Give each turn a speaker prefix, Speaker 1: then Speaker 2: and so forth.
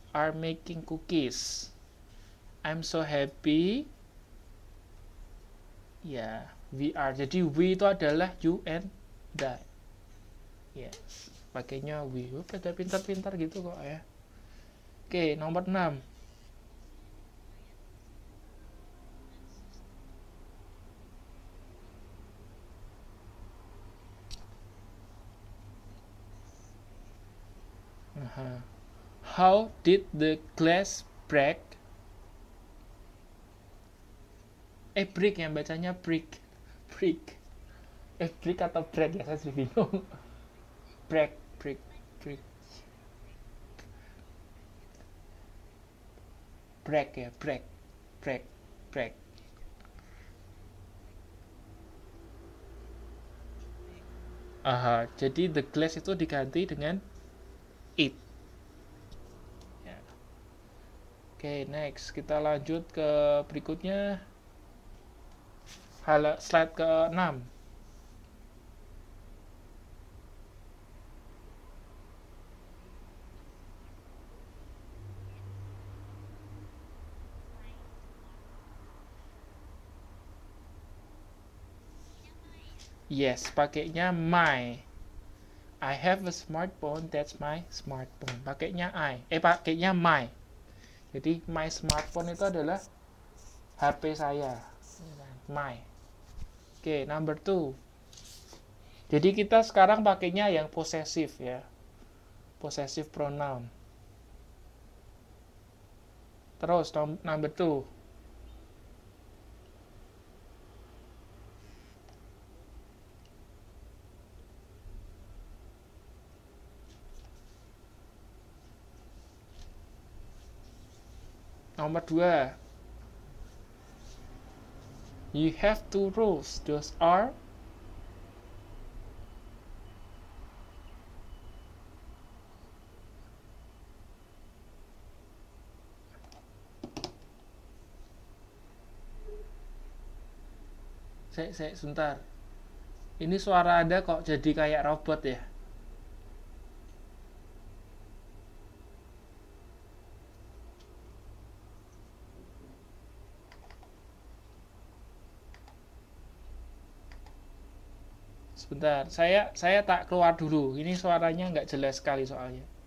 Speaker 1: are making cookies. I'm so happy. Ya, we are. Jadi we itu adalah you and I. Yes, pakainya we. Pada pintar-pintar gitu kok ya. Oke, nomor 6. How did the glass break? Break yang bacanya break. Break. Break atau break ya, saya sih bingung. Break, break, break. Break ya, break. Break, break. Jadi the glass itu diganti dengan it. Ya. Oke, next kita lanjut ke berikutnya. Slide ke-6. Yes, pakainya my. I have a smartphone, that's my smartphone. Pakainya pakainya my. Jadi my smartphone itu adalah HP saya. My. Oke, number 2. Jadi kita sekarang pakainya yang possessive ya. Possessive pronoun. Terus number 2. Nomor 2. You have 2 rules. Those are Saya sebentar. Ini suara Anda kok jadi kayak robot ya? Sebentar, saya tak keluar dulu. Ini suaranya nggak jelas sekali soalnya.